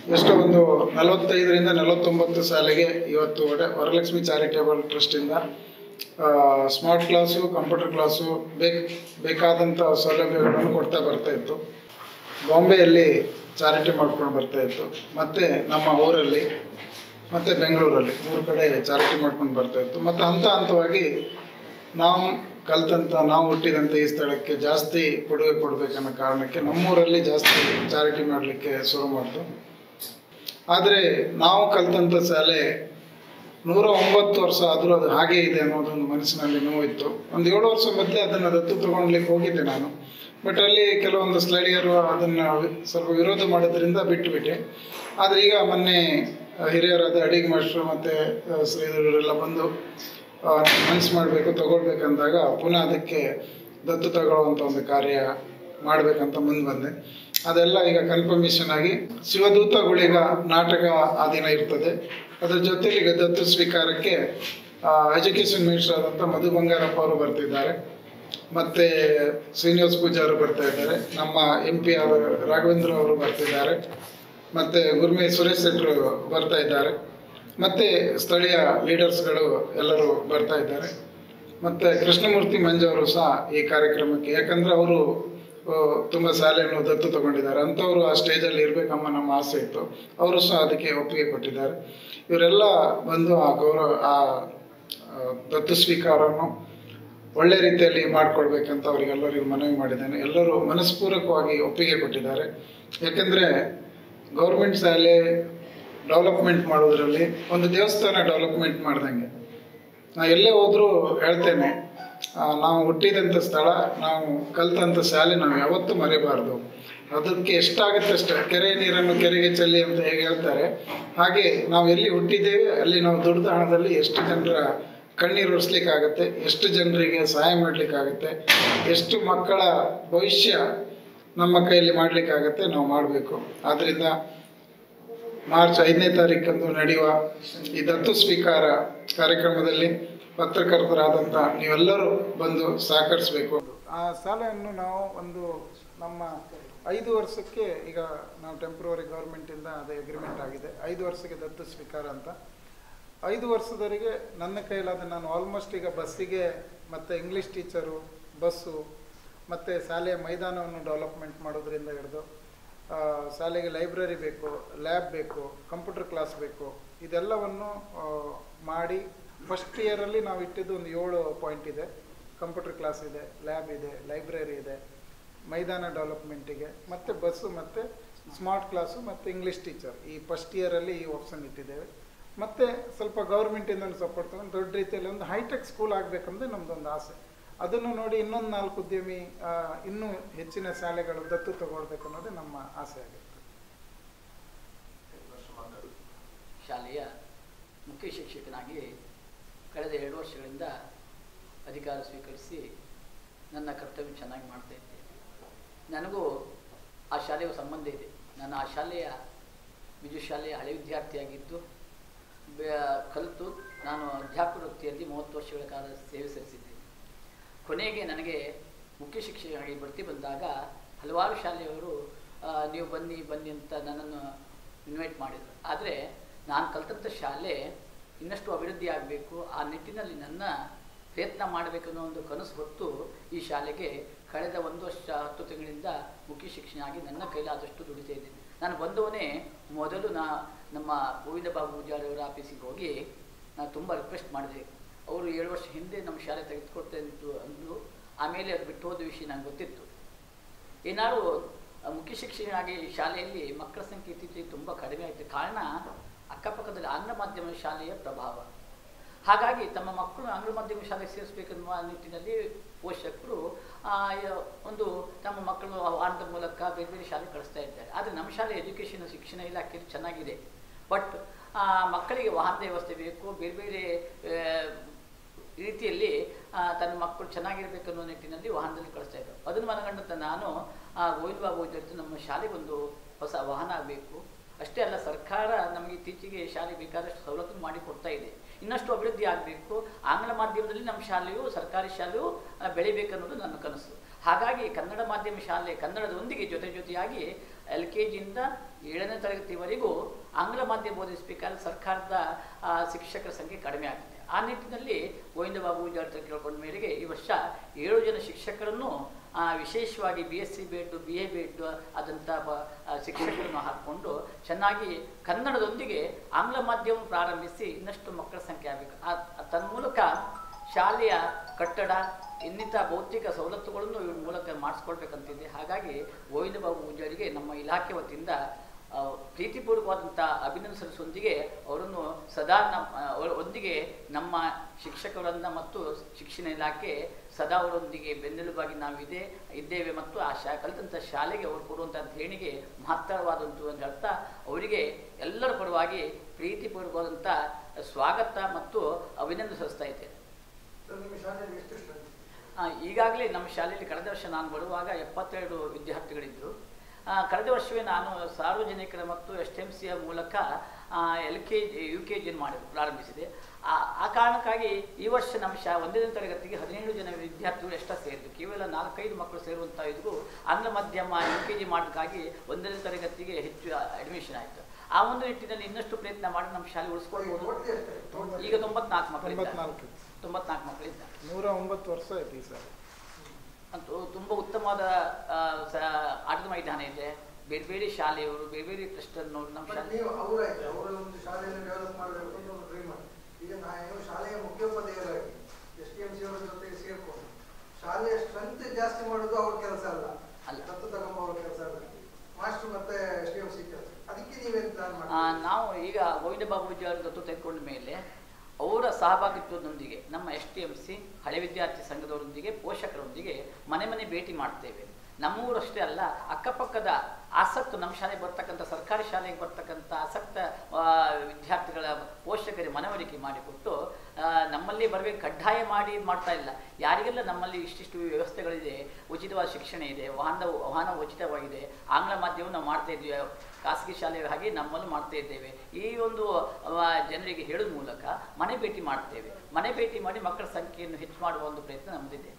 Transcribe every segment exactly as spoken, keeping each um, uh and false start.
ಎಷ್ಟೋ ಒಂದು ನಲವತ್ತೈದರಿಂದ ನಲವತ್ತೊಂಬತ್ತು ಸಾಲಿಗೆ ಇವತ್ತು ವಡ ವರಲಕ್ಷ್ಮಿ ಚಾರಿಟೇಬಲ್ ಟ್ರಸ್ಟಿಂದ ಸ್ಮಾರ್ಟ್ ಕ್ಲಾಸು, ಕಂಪ್ಯೂಟರ್ ಕ್ಲಾಸು ಬೇಕು ಬೇಕಾದಂಥ ಸೌಲಭ್ಯಗಳನ್ನು ಕೊಡ್ತಾ ಬರ್ತಾಯಿತ್ತು. ಬಾಂಬೆಯಲ್ಲಿ ಚಾರಿಟಿ ಮಾಡ್ಕೊಂಡು ಬರ್ತಾಯಿತ್ತು, ಮತ್ತು ನಮ್ಮ ಊರಲ್ಲಿ ಮತ್ತು ಬೆಂಗಳೂರಲ್ಲಿ ಮೂರು ಕಡೆ ಚಾರಿಟಿ ಮಾಡ್ಕೊಂಡು ಬರ್ತಾಯಿತ್ತು. ಮತ್ತು ಹಂತ ಹಂತವಾಗಿ ನಾವು ಕಲ್ತಂಥ ನಾವು ಹುಟ್ಟಿದಂಥ ಈ ಸ್ಥಳಕ್ಕೆ ಜಾಸ್ತಿ ಕೊಡುಗೆ ಕೊಡಬೇಕನ್ನೋ ಕಾರಣಕ್ಕೆ ನಮ್ಮೂರಲ್ಲಿ ಜಾಸ್ತಿ ಚಾರಿಟಿ ಮಾಡಲಿಕ್ಕೆ ಶುರು ಮಾಡಿತು. ಆದರೆ ನಾವು ಕಲ್ತಂಥ ಶಾಲೆ ನೂರ ಒಂಬತ್ತು ವರ್ಷ ಆದರೂ ಅದು ಹಾಗೇ ಇದೆ ಅನ್ನೋದೊಂದು ಮನಸ್ಸಿನಲ್ಲಿ ನೋವಿತ್ತು. ಒಂದು ಏಳು ವರ್ಷ ಮೊದಲೇ ಅದನ್ನು ದತ್ತು ತಗೊಳ್ಲಿಕ್ಕೆ ಹೋಗಿದ್ದೆ ನಾನು. ಬಟ್ ಅಲ್ಲಿ ಕೆಲವೊಂದು ಸ್ಥಳೀಯರು ಅದನ್ನು ಸ್ವಲ್ಪ ವಿರೋಧ ಮಾಡೋದ್ರಿಂದ ಬಿಟ್ಟುಬಿಟ್ಟೆ. ಆದರೆ ಈಗ ಮೊನ್ನೆ ಹಿರಿಯರಾದ ಅಡಿಗೆ ಮಾಸ್ಟ್ರು ಮತ್ತು ಶ್ರೀಧರರೆಲ್ಲ ಬಂದು ಮನಸ್ಸು ಮಾಡಬೇಕು ತಗೊಳ್ಬೇಕಂದಾಗ ಪುನಃ ಅದಕ್ಕೆ ದತ್ತು ತಗೊಳ್ಳುವಂಥ ಒಂದು ಕಾರ್ಯ ಮಾಡಬೇಕಂತ ಮುಂದೆ ಬಂದೆ. ಅದೆಲ್ಲ ಈಗ ಕನ್ಫರ್ಮೇಷನ್ ಆಗಿ ಶಿವದೂತ ಗುಳಿಗ ನಾಟಕ ಆ ದಿನ ಇರ್ತದೆ. ಅದರ ಜೊತೆಲಿ ಈಗ ದತ್ತು ಸ್ವೀಕಾರಕ್ಕೆ ಎಜುಕೇಷನ್ ಮಿನಿಸ್ಟರ್ ಆದಂಥ ಮಧು ಬಂಗಾರಪ್ಪ ಅವರು ಬರ್ತಿದ್ದಾರೆ, ಮತ್ತು ಶ್ರೀನಿವಾಸ್ ಪೂಜಾರು ಬರ್ತಾ ಇದ್ದಾರೆ, ನಮ್ಮ ಎಂ ಪಿ ಆದ ರಾಘವೇಂದ್ರ ಅವರು ಬರ್ತಿದ್ದಾರೆ, ಮತ್ತು ಗುರ್ಮಿ ಸುರೇಶ್ ಶೆಟ್ಟರು ಬರ್ತಾ ಇದ್ದಾರೆ, ಮತ್ತು ಸ್ಥಳೀಯ ಲೀಡರ್ಸ್ಗಳು ಎಲ್ಲರೂ ಬರ್ತಾ ಇದ್ದಾರೆ. ಮತ್ತು ಕೃಷ್ಣಮೂರ್ತಿ ಮಂಜು ಅವರು ಸಹ ಈ ಕಾರ್ಯಕ್ರಮಕ್ಕೆ, ಯಾಕಂದರೆ ಅವರು ತುಂಬ ಶಾಲೆಯನ್ನು ದತ್ತು ತಗೊಂಡಿದ್ದಾರೆ, ಅಂಥವರು ಆ ಸ್ಟೇಜಲ್ಲಿ ಇರಬೇಕಮ್ಮ ನಮ್ಮ ಆಸೆ ಇತ್ತು. ಅವರು ಸಹ ಅದಕ್ಕೆ ಒಪ್ಪಿಗೆ ಕೊಟ್ಟಿದ್ದಾರೆ. ಇವರೆಲ್ಲ ಬಂದು ಆ ಗೌರವ ಆ ದತ್ತು ಸ್ವೀಕಾರವನ್ನು ಒಳ್ಳೆ ರೀತಿಯಲ್ಲಿ ಮಾಡಿಕೊಡ್ಬೇಕಂತ ಅವರಿಗೆಲ್ಲರಿಗೂ ಮನವಿ ಮಾಡಿದ್ದೇನೆ. ಎಲ್ಲರೂ ಮನಸ್ಪೂರ್ವಕವಾಗಿ ಒಪ್ಪಿಗೆ ಕೊಟ್ಟಿದ್ದಾರೆ. ಯಾಕೆಂದರೆ ಗೌರ್ಮೆಂಟ್ ಶಾಲೆ ಡೆವಲಪ್ಮೆಂಟ್ ಮಾಡೋದ್ರಲ್ಲಿ ಒಂದು ದೇವಸ್ಥಾನ ಡೆವಲಪ್ಮೆಂಟ್ ಮಾಡ್ದಂಗೆ. ನಾ ಎಲ್ಲೇ ಹೋದರೂ ಹೇಳ್ತೇನೆ, ನಾವು ಹುಟ್ಟಿದಂಥ ಸ್ಥಳ, ನಾವು ಕಲ್ತಂಥ ಶಾಲೆ ನಾವು ಯಾವತ್ತೂ ಮರೆಯಬಾರ್ದು. ಅದಕ್ಕೆ ಎಷ್ಟಾಗುತ್ತೆ ಅಷ್ಟೇ, ಕೆರೆ ನೀರನ್ನು ಕೆರೆಗೆ ಚೆಲ್ಲಿ ಅಂತ ಹೇಗೆ ಹೇಳ್ತಾರೆ, ಹಾಗೆ ನಾವು ಎಲ್ಲಿ ಹುಟ್ಟಿದ್ದೇವೆ ಅಲ್ಲಿ ನಾವು ದುಡ್ದ ಹಣದಲ್ಲಿ ಎಷ್ಟು ಜನರ ಕಣ್ಣೀರು ಒರೆಸ್ಲಿಕ್ಕಾಗತ್ತೆ, ಎಷ್ಟು ಜನರಿಗೆ ಸಹಾಯ ಮಾಡಲಿಕ್ಕಾಗತ್ತೆ, ಎಷ್ಟು ಮಕ್ಕಳ ಭವಿಷ್ಯ ನಮ್ಮ ಕೈಯಲ್ಲಿ ಮಾಡಲಿಕ್ಕಾಗತ್ತೆ ನಾವು ಮಾಡಬೇಕು. ಆದ್ದರಿಂದ ಮಾರ್ಚ್ ಐದನೇ ತಾರೀಕಂದು ನಡೆಯುವ ಈ ದತ್ತು ಸ್ವೀಕಾರ ಕಾರ್ಯಕ್ರಮದಲ್ಲಿ ಪತ್ರಕರ್ತರಾದಂಥ ನೀವೆಲ್ಲರೂ ಬಂದು ಸಹಕರಿಸಬೇಕು. ಆ ಶಾಲೆಯನ್ನು ನಾವು ಒಂದು ನಮ್ಮ ಐದು ವರ್ಷಕ್ಕೆ ಈಗ ನಾವು ಟೆಂಪ್ರವರಿ ಗೌರ್ಮೆಂಟಿಂದ ಅದೇ ಅಗ್ರಿಮೆಂಟ್ ಆಗಿದೆ, ಐದು ವರ್ಷಕ್ಕೆ ದತ್ತು ಸ್ವೀಕಾರ ಅಂತ. ಐದು ವರ್ಷದವರೆಗೆ ನನ್ನ ಕೈಲಾದ ನಾನು ಆಲ್ಮೋಸ್ಟ್ ಈಗ ಬಸ್ಸಿಗೆ ಮತ್ತು ಇಂಗ್ಲೀಷ್ ಟೀಚರು, ಬಸ್ಸು ಮತ್ತು ಶಾಲೆಯ ಮೈದಾನವನ್ನು ಡೆವಲಪ್ಮೆಂಟ್ ಮಾಡೋದ್ರಿಂದ ಹಿಡಿದು ಶಾಲೆಗೆ ಲೈಬ್ರರಿ ಬೇಕು, ಲ್ಯಾಬ್ ಬೇಕು, ಕಂಪ್ಯೂಟರ್ ಕ್ಲಾಸ್ ಬೇಕು, ಇದೆಲ್ಲವನ್ನು ಮಾಡಿ ಫಸ್ಟ್ ಇಯರಲ್ಲಿ ನಾವು ಇಟ್ಟಿದ್ದು ಒಂದು ಏಳು ಪಾಯಿಂಟ್ ಇದೆ. ಕಂಪ್ಯೂಟರ್ ಕ್ಲಾಸ್ ಇದೆ, ಲ್ಯಾಬ್ ಇದೆ, ಲೈಬ್ರರಿ ಇದೆ, ಮೈದಾನ ಡೆವಲಪ್ಮೆಂಟಿಗೆ, ಮತ್ತು ಬಸ್ಸು ಮತ್ತು ಸ್ಮಾರ್ಟ್ ಕ್ಲಾಸು ಮತ್ತು ಇಂಗ್ಲೀಷ್ ಟೀಚರ್ ಈ ಫಸ್ಟ್ ಇಯರಲ್ಲಿ ಈ ಆಪ್ಷನ್ ಇಟ್ಟಿದ್ದೇವೆ. ಮತ್ತು ಸ್ವಲ್ಪ ಗೌರ್ಮೆಂಟಿಂದ ಒಂದು ಸಪೋರ್ಟ್ ತಗೊಂಡು ದೊಡ್ಡ ರೀತಿಯಲ್ಲಿ ಒಂದು ಹೈಟೆಕ್ ಸ್ಕೂಲ್ ಆಗಬೇಕಂದ್ರೆ ನಮ್ಮದೊಂದು ಆಸೆ. ಅದನ್ನು ನೋಡಿ ಇನ್ನೊಂದು ನಾಲ್ಕು ಉದ್ಯಮಿ ಇನ್ನೂ ಹೆಚ್ಚಿನ ಶಾಲೆಗಳು ದತ್ತು ತಗೊಳ್ಬೇಕು ಅನ್ನೋದೇ ನಮ್ಮ ಆಸೆ ಆಗಿರುತ್ತೆ. ಶಾಲೆಯ ಮುಖ್ಯ ಶಿಕ್ಷಕನಾಗಿ ಕಳೆದ ಎರಡು ವರ್ಷಗಳಿಂದ ಅಧಿಕಾರ ಸ್ವೀಕರಿಸಿ ನನ್ನ ಕರ್ತವ್ಯ ಚೆನ್ನಾಗಿ ಮಾಡ್ತಾ ಇದ್ದೇನೆ. ನನಗೂ ಆ ಶಾಲೆಯ ಸಂಬಂಧ ಇದೆ. ನಾನು ಆ ಶಾಲೆಯ ವಿಜು ಶಾಲೆಯ ಹಳೆ ವಿದ್ಯಾರ್ಥಿಯಾಗಿದ್ದು ಕಲಿತು ನಾನು ಅಧ್ಯಾಪಕ ವೃತ್ತಿಯಲ್ಲಿ ಮೂವತ್ತು ವರ್ಷಗಳ ಕಾಲ ಸೇವೆ ಸಲ್ಲಿಸಿದ್ದೇನೆ. ಕೊನೆಗೆ ನನಗೆ ಮುಖ್ಯ ಶಿಕ್ಷಕರಾಗಿ ಬಡ್ತಿ ಬಂದಾಗ ಹಲವಾರು ಶಾಲೆಯವರು ನೀವು ಬನ್ನಿ ಬನ್ನಿ ಅಂತ ನನ್ನನ್ನು ಇನ್ವೈಟ್ ಮಾಡಿದರು. ಆದರೆ ನಾನು ಕಲಿತಂಥ ಶಾಲೆ ಇನ್ನಷ್ಟು ಅಭಿವೃದ್ಧಿ ಆಗಬೇಕು, ಆ ನಿಟ್ಟಿನಲ್ಲಿ ನನ್ನ ಪ್ರಯತ್ನ ಮಾಡಬೇಕನ್ನೋ ಒಂದು ಕನಸು ಹೊತ್ತು ಈ ಶಾಲೆಗೆ ಕಳೆದ ಒಂದು ವರ್ಷ ಹತ್ತು ತಿಂಗಳಿಂದ ಮುಖ್ಯ ಶಿಕ್ಷಕನಾಗಿ ನನ್ನ ಕೈಲಾದಷ್ಟು ದುಡಿತಾ ಇದ್ದೇನೆ. ನಾನು ಬಂದವನೇ ಮೊದಲು ನಾ ನಮ್ಮ ಗೋವಿಂದ ಬಾಬು ಪೂಜಾರಿ ಅವರ ಆಫೀಸಿಗೆ ಹೋಗಿ ನಾನು ತುಂಬ ರಿಕ್ವೆಸ್ಟ್ ಮಾಡಿದೆ. ಅವರು ಏಳು ವರ್ಷ ಹಿಂದೆ ನಮ್ಮ ಶಾಲೆ ತೆಗೆದುಕೊಡ್ತಾ ಇದ್ದು ಅಂದರು. ಆಮೇಲೆ ಅದು ಬಿಟ್ಟು ಹೋದ ವಿಷಯ ನನಗೆ ಗೊತ್ತಿತ್ತು. ಏನಾದರೂ ಮುಖ್ಯ ಶಿಕ್ಷಕನಾಗಿ ಶಾಲೆಯಲ್ಲಿ ಮಕ್ಕಳ ಸಂಖ್ಯೆ ಇತ್ತೀಚೆಗೆ ತುಂಬ ಕಡಿಮೆ ಆಯಿತು. ಕಾರಣ ಅಕ್ಕಪಕ್ಕದಲ್ಲಿ ಆಂಗ್ಲ ಮಾಧ್ಯಮ ಶಾಲೆಯ ಪ್ರಭಾವ. ಹಾಗಾಗಿ ತಮ್ಮ ಮಕ್ಕಳು ಆಂಗ್ಲ ಮಾಧ್ಯಮ ಶಾಲೆಗೆ ಸೇರಿಸಬೇಕೆನ್ನುವ ನಿಟ್ಟಿನಲ್ಲಿ ಪೋಷಕರು ಒಂದು ತಮ್ಮ ಮಕ್ಕಳು ವಾಹನದ ಮೂಲಕ ಬೇರೆ ಬೇರೆ ಶಾಲೆಗೆ ಕಳಿಸ್ತಾ ಇದ್ದಾರೆ. ಆದರೆ ನಮ್ಮ ಶಾಲೆ ಎಜುಕೇಷನ್ ಶಿಕ್ಷಣ ಇಲಾಖೆಯಲ್ಲಿ ಚೆನ್ನಾಗಿದೆ. ಬಟ್ ಮಕ್ಕಳಿಗೆ ವಾಹನದ ವ್ಯವಸ್ಥೆ ಬೇಕು, ಬೇರೆ ಬೇರೆ ರೀತಿಯಲ್ಲಿ ತನ್ನ ಮಕ್ಕಳು ಚೆನ್ನಾಗಿರ್ಬೇಕು ಅನ್ನೋ ನಿಟ್ಟಿನಲ್ಲಿ ವಾಹನದಲ್ಲಿ ಕಳಿಸ್ತಾ ಇದ್ದರು. ಅದನ್ನು ಮನಗಂಡಂತ ನಾನು ಗೋವಿಂದ ಬಾಬು ಜೊತೆ ನಮ್ಮ ಶಾಲೆಗೊಂದು ಹೊಸ ವಾಹನ ಆಗಬೇಕು. ಅಷ್ಟೇ ಅಲ್ಲ, ಸರ್ಕಾರ ನಮಗೆ ಇತ್ತೀಚೆಗೆ ಶಾಲೆ ಬೇಕಾದಷ್ಟು ಸವಲತ್ತು ಮಾಡಿ ಕೊಡ್ತಾ ಇದೆ. ಇನ್ನಷ್ಟು ಅಭಿವೃದ್ಧಿ ಆಗಬೇಕು. ಆಂಗ್ಲ ಮಾಧ್ಯಮದಲ್ಲಿ ನಮ್ಮ ಶಾಲೆಯು ಸರ್ಕಾರಿ ಶಾಲೆಯು ಬೆಳಿಬೇಕನ್ನೋದು ನನ್ನ ಕನಸು. ಹಾಗಾಗಿ ಕನ್ನಡ ಮಾಧ್ಯಮ ಶಾಲೆ ಕನ್ನಡದೊಂದಿಗೆ ಜೊತೆ ಜೊತೆಯಾಗಿ ಎಲ್ ಕೆ ಜಿಯಿಂದ ಏಳನೇ ತರಗತಿವರೆಗೂ ಆಂಗ್ಲ ಮಾಧ್ಯಮ ಬೋಧಿಸಬೇಕಾದ್ರೆ ಸರ್ಕಾರದ ಶಿಕ್ಷಕರ ಸಂಖ್ಯೆ ಕಡಿಮೆ ಆಗ್ತದೆ. ಆ ನಿಟ್ಟಿನಲ್ಲಿ ಗೋವಿಂದ ಬಾಬು ಪೂಜಾರಿ ಕೇಳ್ಕೊಂಡ ಮೇರೆಗೆ ಈ ವರ್ಷ ಏಳು ಜನ ಶಿಕ್ಷಕರನ್ನು ವಿಶೇಷವಾಗಿ B S C B Ed B A B Ed ಆದಂಥ ಶಿಕ್ಷಕರನ್ನು ಹಾಕಿಕೊಂಡು ಚೆನ್ನಾಗಿ ಕನ್ನಡದೊಂದಿಗೆ ಆಂಗ್ಲ ಮಾಧ್ಯಮ ಪ್ರಾರಂಭಿಸಿ ಇನ್ನಷ್ಟು ಮಕ್ಕಳ ಸಂಖ್ಯೆ ಆಗಬೇಕು. ಆ ತನ್ಮೂಲಕ ಶಾಲೆಯ ಕಟ್ಟಡ ಇನ್ನಿತ ಭೌತಿಕ ಸವಲತ್ತುಗಳನ್ನು ಇವ್ರ ಮೂಲಕ ಮಾಡಿಸ್ಕೊಳ್ಬೇಕಂತಿದೆ. ಹಾಗಾಗಿ ಗೋವಿಂದ ಬಾಬು ಪೂಜಾರಿಗೆ ನಮ್ಮ ಇಲಾಖೆ ವತಿಯಿಂದ ಪ್ರೀತಿಪೂರ್ವಕವಾದಂಥ ಅಭಿನಂದನೆಸೊಂದಿಗೆ ಅವರನ್ನು ಸದಾ ನಮ್ಮ ಒಂದಿಗೆ ನಮ್ಮ ಶಿಕ್ಷಕರನ್ನು ಮತ್ತು ಶಿಕ್ಷಣ ಇಲಾಖೆ ಸದಾ ಅವರೊಂದಿಗೆ ಬೆನ್ನೆಲುಬಾಗಿ ನಾವು ಇದೆ ಇದ್ದೇವೆ ಮತ್ತು ಆ ಶಾ ಕಲಿತಂಥ ಶಾಲೆಗೆ ಅವರು ಕೊಡುವಂಥ ದೇಣಿಗೆ ಮಹತ್ತರವಾದಂಥ ಅಂತ ಹೇಳ್ತಾ ಅವರಿಗೆ ಎಲ್ಲರ ಪರವಾಗಿ ಪ್ರೀತಿಪೂರ್ವಕವಾದಂಥ ಸ್ವಾಗತ ಮತ್ತು ಅಭಿನಂದನೆ ಸಲ್ಲಿಸ್ತಾ ಇದ್ದೇನೆ. ಈಗಾಗಲೇ ನಮ್ಮ ಶಾಲೆಯಲ್ಲಿ ಕಳೆದ ವರ್ಷ ನಾನು ಬರುವಾಗ ಎಪ್ಪತ್ತೆರಡು ವಿದ್ಯಾರ್ಥಿಗಳಿದ್ದರು. ಕಳೆದ ವರ್ಷವೇ ನಾನು ಸಾರ್ವಜನಿಕರ ಮತ್ತು ಎಸ್ ಟಿ ಎಮ್ ಸಿಯ ಮೂಲಕ L K G U K ಜಿಯನ್ನು ಮಾಡಿ ಪ್ರಾರಂಭಿಸಿದೆ. ಆ ಕಾರಣಕ್ಕಾಗಿ ಈ ವರ್ಷ ನಮ್ಮ ಶಾ ಒಂದನೇ ತರಗತಿಗೆ ಹದಿನೇಳು ಜನ ವಿದ್ಯಾರ್ಥಿಗಳು ಎಷ್ಟ ಸೇರಿದ್ರು. ಕೇವಲ ನಾಲ್ಕೈದು ಮಕ್ಕಳು ಸೇರುವಂಥ ಇದ್ರೂ ಆಂಗ್ಲ ಮಾಧ್ಯಮ ಯು ಕೆ ಜಿ ಮಾಡೋಕ್ಕಾಗಿ ಒಂದನೇ ತರಗತಿಗೆ ಹೆಚ್ಚು ಅಡ್ಮಿಷನ್ ಆಯಿತು. ಆ ಒಂದು ನಿಟ್ಟಿನಲ್ಲಿ ಇನ್ನಷ್ಟು ಪ್ರಯತ್ನ ಮಾಡಿ ನಮ್ಮ ಶಾಲೆ ಉಳಿಸ್ಕೊಳ್ಬೋದು. ಈಗ ತೊಂಬತ್ನಾಲ್ಕು ಮಕ್ಕಳಿದ್ದಾರೆ ತೊಂಬತ್ನಾಲ್ಕು ಮಕ್ಕಳಿದ್ದಾರೆ ನೂರ ಒಂಬತ್ತು ವರ್ಷ ಐತಿ ಸರ್. ಅಂತೂ ತುಂಬ ಉತ್ತಮವಾದ ಆಟದ ಮೈದಾನ ಇದೆ. ಬೇರೆ ಬೇರೆ ಶಾಲೆಯವರು ಬೇರೆ ಬೇರೆ ಟ್ರಸ್ಟನ್ನು ನಮ್ಮ ಶಾಲೆಯ ಮುಖ್ಯೋಪಾಧ್ಯಾಯರಾಗಿ ಎಸ್ ಟಿ ಎಂ ಸಿ ಅವರ ಜೊತೆಗೆ ಸೇರ್ಕೊಂಡು ಶಾಲೆಯ ಸ್ಟ್ರೆಂತ್ ಜಾಸ್ತಿ ಮಾಡೋದು ಅವ್ರ ಕೆಲಸ ಅಲ್ಲ, ದತ್ತು ತಗೊಂಬ ಅವ್ರ ಕೆಲಸ ಅಲ್ಲ, ಮಾಸ್ಟರ್ ಮತ್ತೆ ಎಸ್ ಟಿ ಎಂ ಸಿ ಕೆಲಸ. ಅದಕ್ಕೆ ನೀವೇನು ಪ್ಲಾನ್ ಮಾಡಿ? ನಾವು ಈಗ ಗೋವಿಂದ ಬಾಬು ಪೂಜಾರಿ ದತ್ತು ತೆಗೆದುಕೊಂಡ ಮೇಲೆ ಅವರ ಸಹಭಾಗಿತ್ವದೊಂದಿಗೆ ನಮ್ಮ ಎಸ್ ಟಿ ಎಂ ಸಿ ಹಳೆ ವಿದ್ಯಾರ್ಥಿ ಸಂಘದವರೊಂದಿಗೆ ಪೋಷಕರೊಂದಿಗೆ ಮನೆ ಮನೆ ಭೇಟಿ ಮಾಡ್ತೇವೆ. ನಮ್ಮೂರಷ್ಟೇ ಅಲ್ಲ, ಅಕ್ಕಪಕ್ಕದ ಆಸಕ್ತ ನಮ್ಮ ಶಾಲೆಗೆ ಬರ್ತಕ್ಕಂಥ ಸರ್ಕಾರಿ ಶಾಲೆಗೆ ಬರ್ತಕ್ಕಂಥ ಆಸಕ್ತ ವಿದ್ಯಾರ್ಥಿಗಳ ಪೋಷಕರಿಗೆ ಮನವರಿಕೆ ಮಾಡಿಕೊಟ್ಟು ನಮ್ಮಲ್ಲಿ ಬರಬೇಕು ಕಡ್ಡಾಯ ಮಾಡಿ ಮಾಡ್ತಾ ಇಲ್ಲ. ಯಾರಿಗೆಲ್ಲ ನಮ್ಮಲ್ಲಿ ಇಷ್ಟಿಷ್ಟು ವ್ಯವಸ್ಥೆಗಳಿದೆ, ಉಚಿತವಾದ ಶಿಕ್ಷಣ ಇದೆ, ವಾಹನ ವಾಹನ ಉಚಿತವಾಗಿದೆ, ಆಂಗ್ಲ ಮಾಧ್ಯಮ ನಾವು ಮಾಡ್ತಾ ಇದ್ದೀವಿ, ಖಾಸಗಿ ಶಾಲೆ ಹಾಗೆ ನಮ್ಮಲ್ಲೂ ಮಾಡ್ತಾ ಇದ್ದೇವೆ. ಈ ಒಂದು ಜನರಿಗೆ ಹೇಳುವ ಮೂಲಕ ಮನೆ ಭೇಟಿ ಮಾಡ್ತೇವೆ. ಮನೆ ಭೇಟಿ ಮಾಡಿ ಮಕ್ಕಳ ಸಂಖ್ಯೆಯನ್ನು ಹೆಚ್ಚು ಮಾಡುವ ಒಂದು ಪ್ರಯತ್ನ ನಮ್ಮದಿದೆ.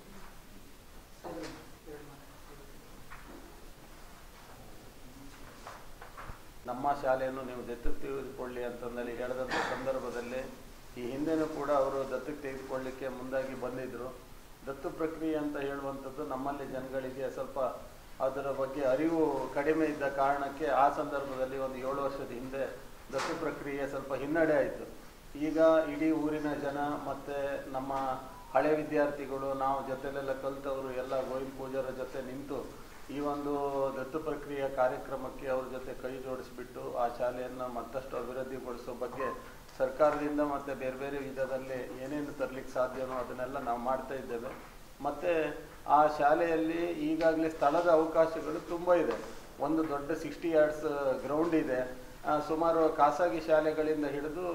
ನಮ್ಮ ಶಾಲೆಯನ್ನು ನೀವು ದತ್ತಕ್ಕೆ ತೆಗೆದುಕೊಳ್ಳಿ ಅಂತಂದಲ್ಲಿ ಹೇಳಿದಂಥ ಸಂದರ್ಭದಲ್ಲಿ ಈ ಹಿಂದೆನೂ ಕೂಡ ಅವರು ದತ್ತಕ್ಕೆ ತೆಗೆದುಕೊಳ್ಳಿಕ್ಕೆ ಮುಂದಾಗಿ ಬಂದಿದ್ದರು. ದತ್ತು ಪ್ರಕ್ರಿಯೆ ಅಂತ ಹೇಳುವಂಥದ್ದು ನಮ್ಮಲ್ಲಿ ಜನಗಳಿಗೆ ಸ್ವಲ್ಪ ಅದರ ಬಗ್ಗೆ ಅರಿವು ಕಡಿಮೆ ಇದ್ದ ಕಾರಣಕ್ಕೆ ಆ ಸಂದರ್ಭದಲ್ಲಿ ಒಂದು ಏಳು ವರ್ಷದ ಹಿಂದೆ ದತ್ತು ಪ್ರಕ್ರಿಯೆ ಸ್ವಲ್ಪ ಹಿನ್ನಡೆ ಆಯಿತು. ಈಗ ಇಡೀ ಊರಿನ ಜನ ಮತ್ತು ನಮ್ಮ ಹಳೆ ವಿದ್ಯಾರ್ಥಿಗಳು ನಾವು ಜೊತೆಲೆಲ್ಲ ಕಲಿತವರು ಎಲ್ಲ ಗೋವಿಂದ ಪೂಜಾರ ಜೊತೆ ನಿಂತು ಈ ಒಂದು ದತ್ತು ಪ್ರಕ್ರಿಯೆಯ ಕಾರ್ಯಕ್ರಮಕ್ಕೆ ಅವ್ರ ಜೊತೆ ಕೈ ಜೋಡಿಸ್ಬಿಟ್ಟು ಆ ಶಾಲೆಯನ್ನು ಮತ್ತಷ್ಟು ಅಭಿವೃದ್ಧಿಗೊಳಿಸೋ ಬಗ್ಗೆ ಸರ್ಕಾರದಿಂದ ಮತ್ತು ಬೇರೆ ಬೇರೆ ವಿಧದಲ್ಲಿ ಏನೇನು ತರಲಿಕ್ಕೆ ಸಾಧ್ಯವೋ ಅದನ್ನೆಲ್ಲ ನಾವು ಮಾಡ್ತಾ ಇದ್ದೇವೆ. ಮತ್ತು ಆ ಶಾಲೆಯಲ್ಲಿ ಈಗಾಗಲೇ ಸ್ಥಳದ ಅವಕಾಶಗಳು ತುಂಬ ಇದೆ. ಒಂದು ದೊಡ್ಡ ಸಿಕ್ಸ್ಟಿ ಯಾರ್ಡ್ಸ್ ಗ್ರೌಂಡ್ ಇದೆ. ಸುಮಾರು ಖಾಸಗಿ ಶಾಲೆಗಳಿಂದ ಹಿಡಿದು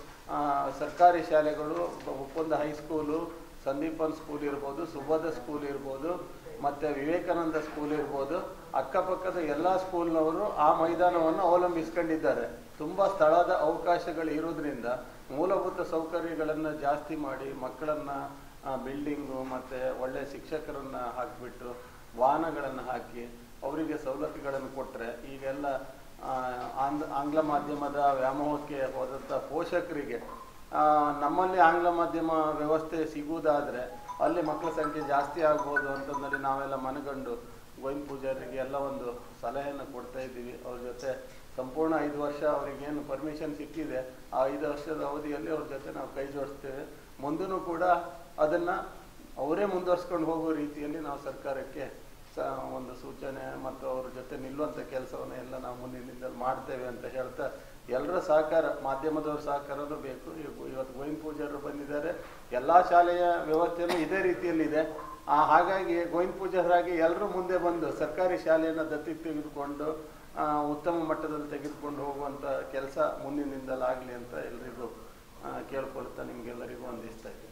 ಸರ್ಕಾರಿ ಶಾಲೆಗಳು, ಒಪ್ಪಂದ ಹೈಸ್ಕೂಲು, ಸಂದೀಪನ್ ಸ್ಕೂಲ್ ಇರ್ಬೋದು, ಸುಬೋಧ ಸ್ಕೂಲ್ ಇರ್ಬೋದು, ಮತ್ತು ವಿವೇಕಾನಂದ ಸ್ಕೂಲ್ ಇರ್ಬೋದು, ಅಕ್ಕಪಕ್ಕದ ಎಲ್ಲ ಸ್ಕೂಲ್ನವರು ಆ ಮೈದಾನವನ್ನು ಅವಲಂಬಿಸ್ಕೊಂಡಿದ್ದಾರೆ. ತುಂಬ ಸ್ಥಳದ ಅವಕಾಶಗಳು ಇರೋದ್ರಿಂದ ಮೂಲಭೂತ ಸೌಕರ್ಯಗಳನ್ನು ಜಾಸ್ತಿ ಮಾಡಿ ಮಕ್ಕಳನ್ನು ಬಿಲ್ಡಿಂಗು ಮತ್ತು ಒಳ್ಳೆಯ ಶಿಕ್ಷಕರನ್ನು ಹಾಕಿಬಿಟ್ಟು ವಾಹನಗಳನ್ನು ಹಾಕಿ ಅವರಿಗೆ ಸವಲತ್ತುಗಳನ್ನು ಕೊಟ್ಟರೆ ಈಗೆಲ್ಲ ಆಂಗ್ಲ ಆಂಗ್ಲ ಮಾಧ್ಯಮದ ವ್ಯಾಮೋಹಕ್ಕೆ ಹೋದಂಥ ಪೋಷಕರಿಗೆ ನಮ್ಮಲ್ಲಿ ಆಂಗ್ಲ ಮಾಧ್ಯಮ ವ್ಯವಸ್ಥೆ ಸಿಗುವುದಾದರೆ ಅಲ್ಲಿ ಮಕ್ಕಳ ಸಂಖ್ಯೆ ಜಾಸ್ತಿ ಆಗ್ಬೋದು ಅಂತಂದಲ್ಲಿ ನಾವೆಲ್ಲ ಮನಗಂಡು ಗೋವಿಂದ ಪೂಜಾರಿಗೆ ಎಲ್ಲ ಒಂದು ಸಲಹೆಯನ್ನು ಕೊಡ್ತಾ ಇದ್ದೀವಿ. ಅವ್ರ ಜೊತೆ ಸಂಪೂರ್ಣ ಐದು ವರ್ಷ ಅವರಿಗೇನು ಪರ್ಮಿಷನ್ ಸಿಕ್ಕಿದೆ ಆ ಐದು ವರ್ಷದ ಅವಧಿಯಲ್ಲಿ ಅವ್ರ ಜೊತೆ ನಾವು ಕೈ ಜೋಡಿಸ್ತೇವೆ. ಮುಂದೂ ಕೂಡ ಅದನ್ನು ಅವರೇ ಮುಂದುವರ್ಸ್ಕೊಂಡು ಹೋಗೋ ರೀತಿಯಲ್ಲಿ ನಾವು ಸರ್ಕಾರಕ್ಕೆ ಸ ಒಂದು ಸೂಚನೆ ಮತ್ತು ಅವ್ರ ಜೊತೆ ನಿಲ್ಲುವಂಥ ಕೆಲಸವನ್ನು ಎಲ್ಲ ನಾವು ಮುಂದಿನ ದಿನದಲ್ಲಿ ಮಾಡ್ತೇವೆ ಅಂತ ಹೇಳ್ತಾ ಎಲ್ಲರ ಸಹಕಾರ, ಮಾಧ್ಯಮದವ್ರ ಸಹಕಾರನೂ ಬೇಕು. ಇವತ್ತು ಗೋವಿಂದ ಪೂಜಾರರು ಬಂದಿದ್ದಾರೆ, ಎಲ್ಲ ಶಾಲೆಯ ವ್ಯವಸ್ಥೆಯೂ ಇದೇ ರೀತಿಯಲ್ಲಿದೆ. ಹಾಗಾಗಿ ಗೋವಿಂದ ಪೂಜಾರರಾಗಿ ಎಲ್ಲರೂ ಮುಂದೆ ಬಂದು ಸರ್ಕಾರಿ ಶಾಲೆಯನ್ನು ದತ್ತಿಗೆ ತೆಗೆದುಕೊಂಡು ಉತ್ತಮ ಮಟ್ಟದಲ್ಲಿ ತೆಗೆದುಕೊಂಡು ಹೋಗುವಂಥ ಕೆಲಸ ಮುಂದಿನ ದಿನದಲ್ಲಿ ಆಗಲಿ ಅಂತ ಎಲ್ರಿಗೂ ಕೇಳ್ಕೊಳ್ತಾ ನಿಮಗೆಲ್ಲರಿಗೂ ವಂದಿಸ್ತಾ ಇದ್ದೀನಿ.